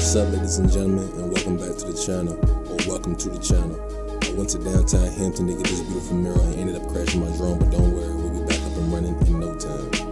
What's up, ladies and gentlemen, and welcome back to the channel, or welcome to the channel. I went to downtown Hampton to get this beautiful mural and ended up crashing my drone, but don't worry, we'll be back up and running in no time.